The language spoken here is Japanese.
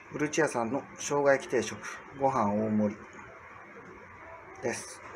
うるち屋さんの生姜焼き定食、ご飯大盛りです。